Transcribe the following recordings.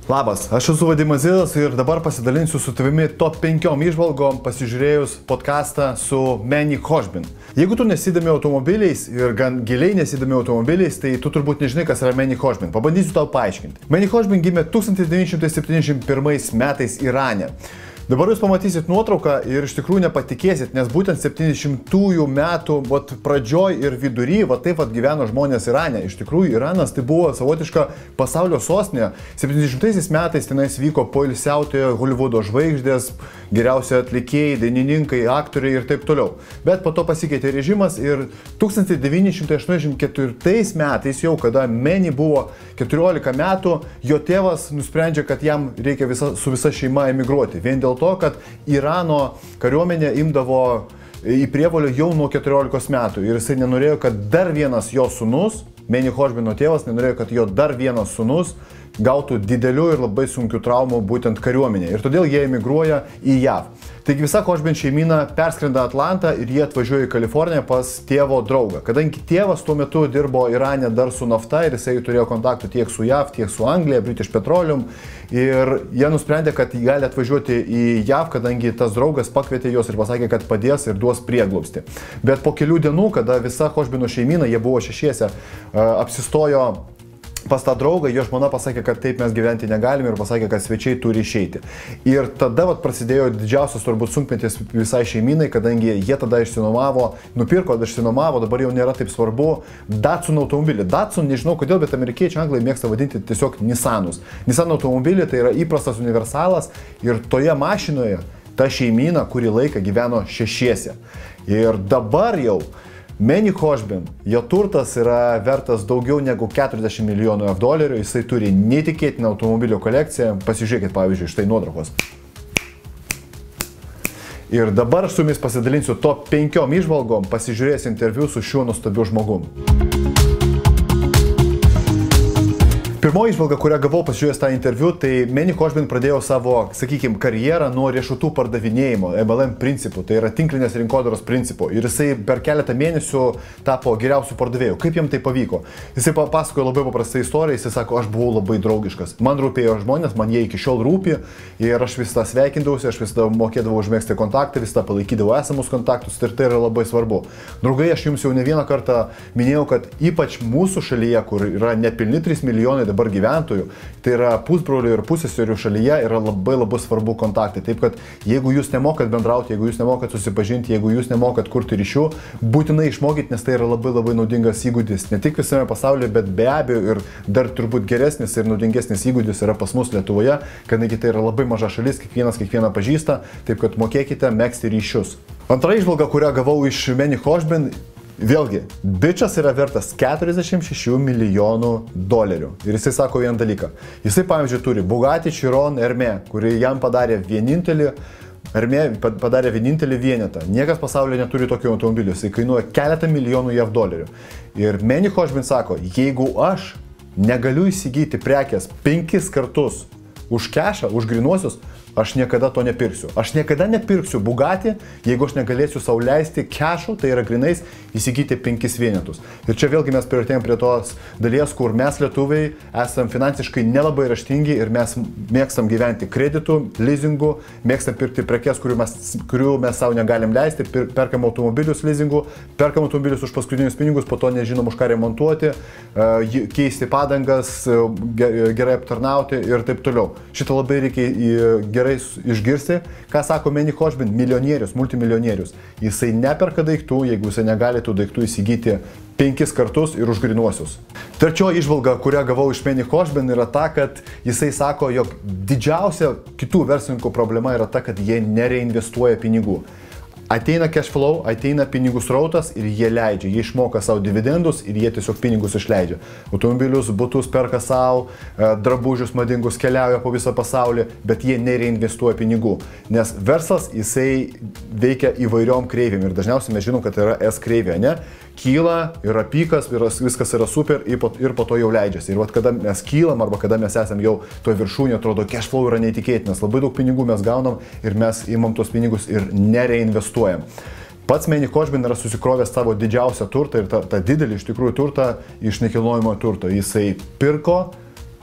Labas, aš esu Vadimas Zidas ir dabar pasidalinsiu su tavimi top 5 įžvalgom pasižiūrėjus podcastą su Manny Khoshbin. Jeigu tu nesidomi automobiliais ir gan giliai nesidomi automobiliais, tai tu turbūt nežinai, kas yra Manny Khoshbin. Pabandysiu tau paaiškinti. Manny Khoshbin gimė 1971 metais Irane. Dabar jūs pamatysit nuotrauką ir iš tikrųjų nepatikėsit, nes būtent 70-ųjų metų pradžioj ir vidury, taip gyveno žmonės Irane. Iš tikrųjų, Iranas tai buvo savotiška pasaulio sostinė. 70-aisiais metais tenais vyko poilsiautojo Holivudo žvaigždės, geriausi atlikėjai, dainininkai, aktoriai ir taip toliau. Bet po to pasikeitė režimas ir 1984 metais jau, kada Manny buvo 14 metų, jo tėvas nusprendžia, kad jam reikia su visa šeima emigruoti. Vien dėl to, kad Irano kariuomenė imdavo į prievolę jau nuo 14 metų ir jisai nenorėjo, kad dar vienas jo sūnus, Manny Khoshbino tėvas, nenorėjo, kad jo dar vienas sūnus gautų didelių ir labai sunkių traumų būtent kariuomenė. Ir todėl jie emigruoja į JAV. Taigi visa Khoshbin šeimyna perskrenda Atlantą ir jie atvažiuoja į Kaliforniją pas tėvo draugą. Kadangi tėvas tuo metu dirbo Irane dar su nafta ir jisai turėjo kontaktų tiek su JAV, tiek su Anglija, British Petroleum. Ir jie nusprendė, kad jie gali atvažiuoti į JAV, kadangi tas draugas pakvietė juos ir pasakė, kad padės ir duos prieglobstį. Bet po kelių dienų, kada visa Khoshbino šeimyna, jie buvo šešiese, apsistojo pas tą draugą, jo žmona pasakė, kad taip mes gyventi negalime ir pasakė, kad svečiai turi išeiti. Ir tada prasidėjo didžiausias turbūt sunkmetis visai šeiminai, kadangi jie tada išsinuomavo, dabar jau nėra taip svarbu, Datsun automobilį. Datsun, nežinau kodėl, bet amerikiečiai anglai mėgsta vadinti tiesiog Nissanus. Nissan automobilį tai yra įprastas universalas ir toje mašinoje ta šeimyna kurį laiką gyveno šešiese. Ir dabar jau Manny Khoshbin, jo turtas yra vertas daugiau negu 40 milijonų $, jisai turi neįtikėtiną automobilio kolekciją, pasižiūrėkit pavyzdžiui štai nuotraukos. Ir dabar aš su jumis pasidalinsiu top 5 įžvalgom, pasižiūrės interviu su šiuo nuostabiu žmogum. Pirmoji įžvalga, kurią gavau pasižiūrėjęs tą interviu, tai Manny Khoshbin pradėjo savo, sakykime, karjerą nuo riešutų pardavinėjimo, MLM principų, tai yra tinklinės rinkodaros principų. Ir jisai per keletą mėnesių tapo geriausių pardavėjų. Kaip jam tai pavyko? Jisai papasakojo labai paprastą istoriją, jisai sako, aš buvau labai draugiškas. Man rūpėjo žmonės, man jie iki šiol rūpi ir aš visada sveikindavausi, aš visada mokėdavau užmėgsti kontaktą, visada palaikydavau esamus kontaktus ir tai yra labai svarbu. Draugai, aš jums jau ne vieną kartą minėjau, kad ypač mūsų šalyje, kur yra nepilni 3 milijonai dabar gyventojų, tai yra pusbrolių ir pusseserių šalyje yra labai svarbu kontaktai. Taip kad jeigu jūs nemokat bendrauti, jeigu jūs nemokat susipažinti, jeigu jūs nemokat kurti ryšių, būtinai išmokit, nes tai yra labai naudingas įgūdis. Ne tik visame pasaulyje, bet be abejo ir dar turbūt geresnis ir naudingesnis įgūdis yra pas mus Lietuvoje, kadangi tai yra labai maža šalis, kiekvienas kiekvieną pažįsta, taip kad mokėkite megzti ryšius. Antra įžvalga, kurią gavau iš Manny Khoshbin, vėlgi, bičas yra vertas 46 milijonų $. Ir jisai sako vieną dalyką. Jisai, pavyzdžiui, turi Bugatti Chiron Hermé, kuri jam padarė vienintelį vienetą. Niekas pasaulyje neturi tokio automobilio. Jisai kainuoja keletą milijonų $. Ir Manny Khoshbin sako, jeigu aš negaliu įsigyti prekės 5 kartus už kešą, už grinuosius, aš niekada to nepirksiu. Aš niekada nepirksiu Bugatti, jeigu aš negalėsiu sau leisti kešų, tai yra grinais, įsigyti 5 vienetus. Ir čia vėlgi mes priartėjom prie tos dalies, kur mes lietuviai esam finansiškai nelabai raštingi ir mes mėgstam gyventi kreditų, leasingu, mėgstam pirkti prekes, kurių mes savo negalim leisti, perkam automobilius leasingu, perkam automobilius už paskutinius pinigus, po to nežinom už ką remontuoti, keisti padangas, gerai aptarnauti ir taip toliau. Šitą labai reikia gerai išgirsti, ką sako Manny Khoshbin, milijonierius, multimilijonierius. Jisai neperka daiktų, jeigu jisai negali tų daiktų įsigyti 5 kartus ir už grinuosius. Trečioji įžvalga, kurią gavau iš Manny Khoshbin, yra ta, kad jisai sako, jog didžiausia kitų verslininkų problema yra ta, kad jie nereinvestuoja pinigų. Ateina cash flow, ateina pinigų srautas ir jie leidžia, jie išmoka savo dividendus ir jie tiesiog pinigus išleidžia. Automobilius, butus perka savo, drabužius madingus keliauja po visą pasaulį, bet jie nereinvestuoja pinigų. Nes verslas, jisai veikia įvairiom kreivėm ir dažniausiai mes žinom, kad tai yra S kreivė, ne? Kyla, yra pikas, viskas yra super ir po to jau leidžiasi. Ir kada mes kylam arba kada mes esam jau to viršūnė, atrodo, cash flow yra neįtikėtinas. Labai daug pinigų mes gaunam ir mes imam tos pinigus ir nereinvestuojam. Pats Manny Khoshbin yra susikrovęs savo didžiausią turtą ir tą didelį iš tikrųjų turtą iš nekilnojamo turto. Jisai pirko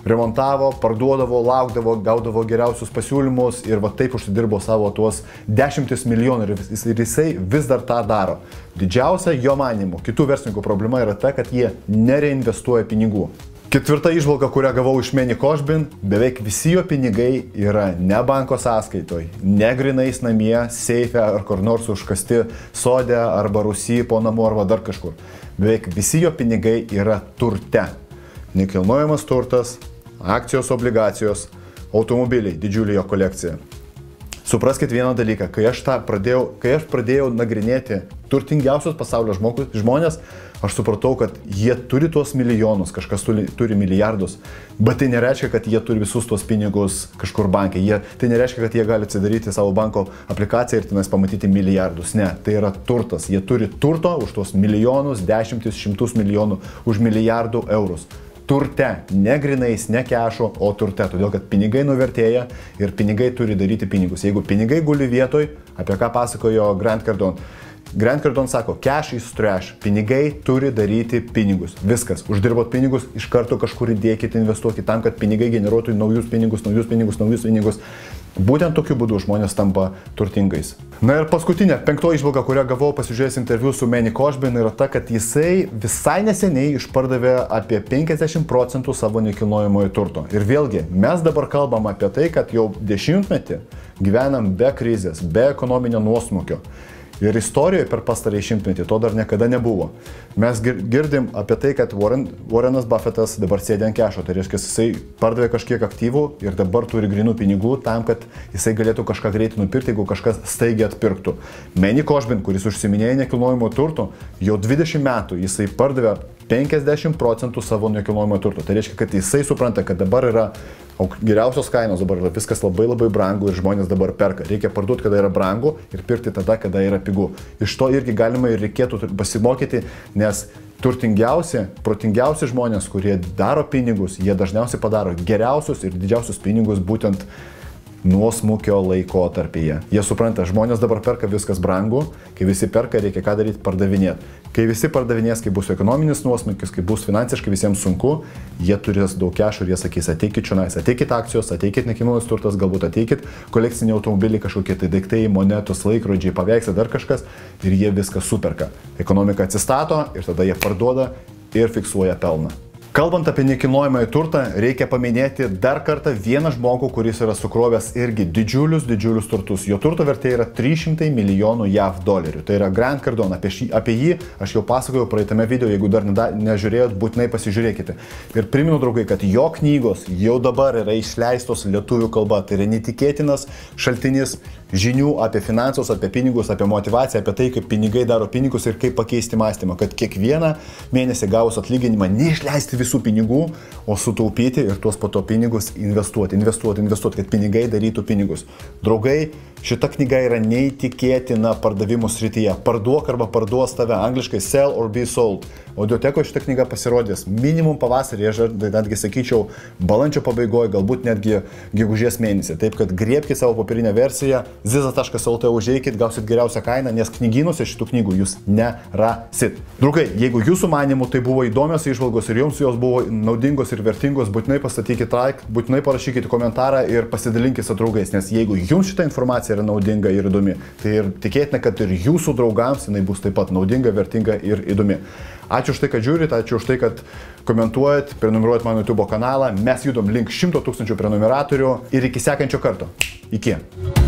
remontavo, parduodavo, laukdavo, gaudavo geriausius pasiūlymus ir va taip užsidirbo savo tuos 10 milijonų ir jisai vis dar tą daro. Didžiausia jo manimu, kitų verslininkų problema yra ta, kad jie nereinvestuoja pinigų. Ketvirta įžvalga, kurią gavau iš Manny Khoshbin, beveik visi jo pinigai yra ne banko sąskaitoj, ne grinais namie, seife ar kur nors užkasti sode arba Rusy po namu arba dar kažkur. Beveik visi jo pinigai yra turte. Nekilnojamas turtas, akcijos, obligacijos, automobiliai, didžiulė jo kolekcija. Supraskit vieną dalyką, kai aš pradėjau nagrinėti turtingiausius pasaulio žmonės, aš supratau, kad jie turi tuos milijonus, kažkas turi milijardus, bet tai nereiškia, kad jie turi visus tuos pinigus kažkur bankai. Tai nereiškia, kad jie gali atsidaryti savo banko aplikaciją ir tenais pamatyti milijardus. Ne, tai yra turtas. Jie turi turto už tuos milijonus, dešimtis, šimtus milijonų, už milijardų eurus. Turte, ne grinais, ne kešo, o turte, todėl kad pinigai nuvertėja ir pinigai turi daryti pinigus. Jeigu pinigai guli vietoj, apie ką pasakojo Grant Cardone. Grant Cardone sako, cash is trash, pinigai turi daryti pinigus. Viskas, uždirbot pinigus, iš karto kažkur įdėkite, investuokite tam, kad pinigai generuotų naujus pinigus. Būtent tokiu būdu žmonės tampa turtingais. Na ir paskutinė, penktoji įžvalga, kurią gavau pasižiūrėjęs interviu su Manny Khoshbin, yra ta, kad jisai visai neseniai išpardavė apie 50% savo nekilnojamojo turto. Ir vėlgi, mes dabar kalbam apie tai, kad jau dešimtmetį gyvenam be krizės, be ekonominio nuosmukio. Ir istorijoje per pastarąjį šimtmetį to dar niekada nebuvo. Mes girdim apie tai, kad Warrenas Buffettas dabar sėdė ant kešo, tai reiškia, jisai pardavė kažkiek aktyvų ir dabar turi grinų pinigų tam, kad jisai galėtų kažką greitai nupirkti, jeigu kažkas staigiai atpirktų. Manny Khoshbin, kuris užsiminėja nekilnojimo turto, jau 20 metų jisai pardavė 50% savo nekilnojimo turto. Tai reiškia, kad jisai supranta, kad dabar yra geriausios kainos, dabar yra viskas labai brangu ir žmonės dabar perka. Reikia parduoti, kada yra brangu ir pirkti tada, kada yra pigu. Iš to irgi galima ir reikėtų pasimokyti, nes turtingiausi, protingiausi žmonės, kurie daro pinigus, jie dažniausiai padaro geriausius ir didžiausius pinigus būtent nuosmukio laikotarpyje. Jie supranta, žmonės dabar perka viskas brangu, kai visi perka, reikia ką daryti, pardavinėti. Kai visi pardavinės, kai bus ekonominis nuosmukis, kai bus finansiškai visiems sunku, jie turės daug kešų ir jie sakys, ateikit čionais, ateikit akcijos, ateikit nekilnojamas turtas, galbūt ateikit kolekciniai automobiliai, kažkokie tai daiktai, monetos, laikrodžiai, paveikslai, dar kažkas ir jie viską superka. Ekonomika atsistato ir tada jie parduoda ir fiksuoja pelną. Kalbant apie nekilnojamąjį turtą, reikia paminėti dar kartą vieną žmogų, kuris yra sukrovęs irgi didžiulius turtus. Jo turto vertė yra 300 milijonų JAV dolerių. Tai yra Grant Cardone. Apie jį aš jau pasakojau praeitame video, jeigu dar nežiūrėjot, būtinai pasižiūrėkite. Ir primenu, draugai, kad jo knygos jau dabar yra išleistos lietuvių kalba. Tai yra netikėtinas šaltinis žinių apie finansus, apie pinigus, apie motivaciją, apie tai, kaip pinigai daro pinigus ir kaip pakeisti mąstymą. Kad kiekvieną mėnesį gavus atlyginimą neišleisti visų pinigų, o sutaupyti ir tuos po to pinigus investuoti, kad pinigai darytų pinigus. Draugai, šita knyga yra neįtikėtina pardavimų srityje. Parduok arba parduos tave, angliškai sell or be sold. Audiotekoje šita knyga pasirodys minimum pavasarį, aš netgi sakyčiau balandžio pabaigoje, galbūt netgi gegužės mėnesį. Taip kad griebkite savo popierinę versiją, ziza.lt užeikit, gausit geriausią kainą, nes knygynuose šitų knygų jūs nerasit. Draugai, jeigu jūsų manimu tai buvo įdomios įžvalgos ir jums jos buvo naudingos ir vertingos, būtinai pastatykit like, būtinai parašykite komentarą ir pasidalinkite su draugais, nes jeigu jums šita informacija yra naudinga ir įdomi, tai ir tikėtina, kad ir jūsų draugams jinai bus taip pat naudinga, vertinga ir įdomi. Ačiū už tai, kad žiūrit, ačiū už tai, kad komentuojat, prenumeruojat mano YouTube kanalą, mes judom link 100 000 prenumeratorių ir iki sekančio karto. Iki.